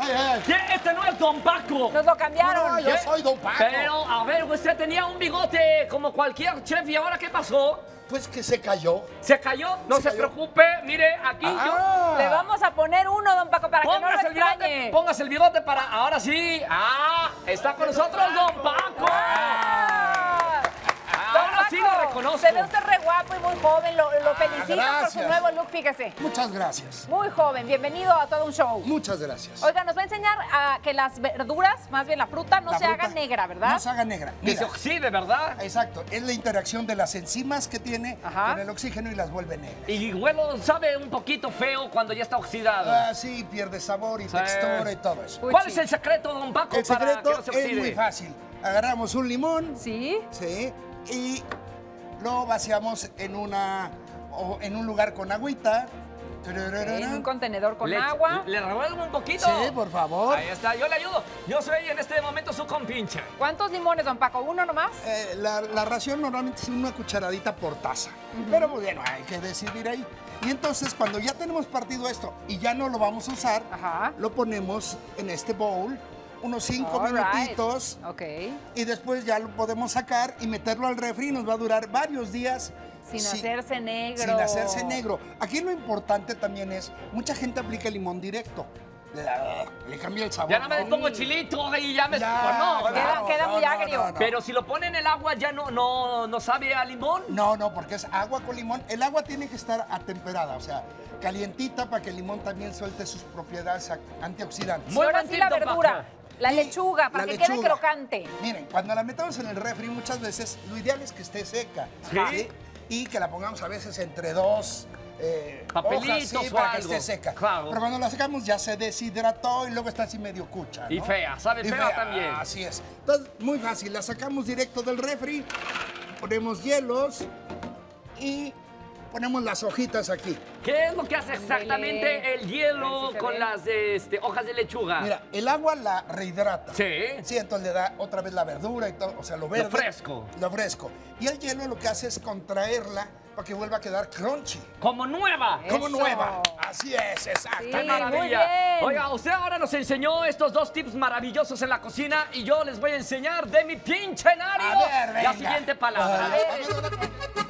Este no es Don Paco. Nos lo cambiaron. No, yo soy Don Paco. Pero, a ver, usted tenía un bigote como cualquier chef y ahora ¿qué pasó? Pues que se cayó. ¿Se cayó? No se Se cayó. preocupe, mire, aquí yo... Le vamos a poner uno, don Paco, para que no lo Póngase el bigote, extrañe. póngase el bigote para... Ahora sí. Está con nosotros Don Paco. Ahora sí lo reconozco. Se ve usted re guapo y muy joven. Lo felicito por su gracias. nuevo look, fíjese. Muchas gracias. Muy joven. Bienvenido a todo un show. Muchas gracias. Oiga, nos va a enseñar a que las verduras, más bien la fruta, no La se fruta haga negra, ¿verdad? No se haga negra. Que se Mira, oxide, ¿verdad? exacto. Es la interacción de las enzimas que tiene Ajá. con el oxígeno y las vuelve negras. Y huelo sabe un poquito feo cuando ya está oxidado. Sí, pierde sabor y Sí. textura y todo eso. Uy, ¿Cuál sí. es el secreto, Don Paco, El para secreto que no se es oxide? muy fácil. Agarramos un limón, ¿Sí? sí, y lo vaciamos en un lugar con agüita. En un contenedor con Le- agua. ¿Le revuelvo un poquito? Sí, por favor. Ahí está, yo le ayudo. Yo soy en este momento su compinche. ¿Cuántos limones, don Paco? ¿Uno nomás? La ración normalmente es una cucharadita por taza. Pero pues, bueno, hay que decidir ahí. Y entonces cuando ya tenemos partido esto y ya no lo vamos a usar, Ajá. lo ponemos en este bowl unos 5 All right. minutitos. Ok. Y después ya lo podemos sacar y meterlo al refri. Nos va a durar varios días. Sin hacerse negro. Sin hacerse negro. Aquí lo importante también es, mucha gente aplica el limón directo. Le cambia el sabor. Ya no me ¿no? pongo chilito y ya me... Ya, Pues no, claro. Queda muy agrio. Pero si lo pone en el agua ya no sabe a limón. No, porque es agua con limón. El agua tiene que estar atemperada, o sea, calientita para que el limón también suelte sus propiedades antioxidantes. Y Muy ahora buen sí tip, la don verdura. Paco. La Y lechuga, para la que quede lechuga. crocante. Miren, cuando la metamos en el refri muchas veces lo ideal es que esté seca. Sí. Y que la pongamos a veces entre dos Papelitos hojas, sí, o para que algo. esté seca. Claro. Pero cuando la sacamos ya se deshidrató y luego está así medio cucha, ¿no? Y fea, sabe Y fea también. Así es. Entonces, muy fácil. La sacamos directo del refri, ponemos hielos y ponemos las hojitas aquí. ¿Qué es lo que hace exactamente Ándele. el hielo A ver si se con ve. las hojas de lechuga? Mira, el agua la rehidrata. Sí. Sí, entonces le da otra vez la verdura y todo, o sea, lo verde. fresco. Lo fresco. Y el hielo lo que hace es contraerla para que vuelva a quedar crunchy. Como nueva. Eso. Como nueva. Así es, Sí, exacto. ¡Qué maravilla! muy bien. Oiga, usted ahora nos enseñó estos dos tips maravillosos en la cocina y yo les voy a enseñar de mi pinche Nario A ver, la venga. siguiente palabra. A ver.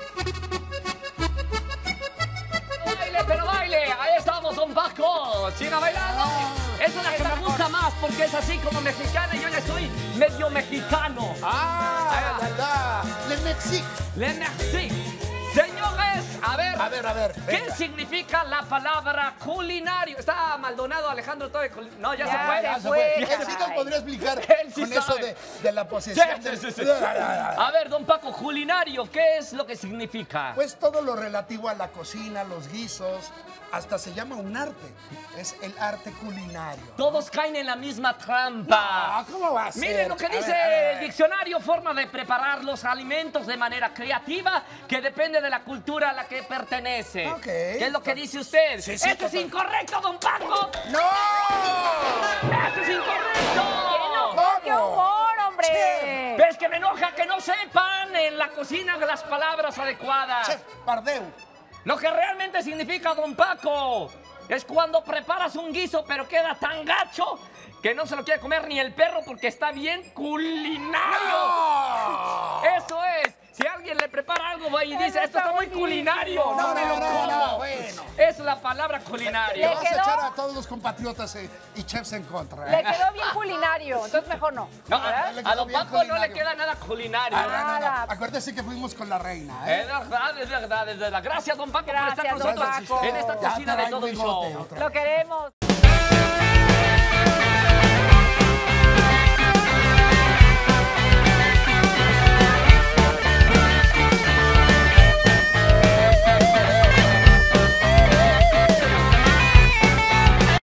¡Baile, pero baile! Ahí estamos, Don Paco. ¿Siga bailando? Esa es la que me gusta más porque es así como mexicana y yo ya soy medio mexicano. ¡Ah! Le Mexique. Le merci. Señores, a ver. ¿Qué venga. significa la palabra culinario? Está Maldonado Alejandro todo No, ya, Ya se fue. se fue. Él sí nos podría explicar Él sí con eso sabe. de la Sí, posesión. sí. A ver, don Paco, culinario, ¿qué es lo que significa? Pues todo lo relativo a la cocina, los guisos, hasta se llama un arte. Es el arte culinario. Todos caen en la misma trampa. No, ¿cómo va a ser? Miren lo que A dice ver, a ver. el diccionario, forma de preparar los alimentos de manera creativa que depende de la cultura a la que pertenece. Ok. ¿Qué es lo que dice usted? Sí, ¡Esto es total. incorrecto, don Paco! ¡No! ¡Esto es incorrecto! ¡Qué humor, hombre! ¿Ves que me enoja que no sepan en la cocina las palabras adecuadas? Chef Bardeu. Lo que realmente significa, don Paco, es cuando preparas un guiso pero queda tan gacho que no se lo quiere comer ni el perro porque está bien culinario. ¡No! Eso es. Si alguien le prepara algo y dice, Eso esto está está muy buenísimo. culinario, no me lo como. bueno. Esa es la palabra Le culinario. vas a quedó? echar a todos los compatriotas y chefs en contra. Le quedó bien culinario, entonces mejor no. No, ¿verdad? le a quedó don bien Paco no le culinario. queda nada culinario. Nada. Acuérdese que fuimos con la reina, Es verdad, es verdad, es verdad. Gracias, don Paco, por estar Gracias, con don nosotros Paco. en esta Ya cocina de trae todo un bigote show. otra vez. Lo queremos.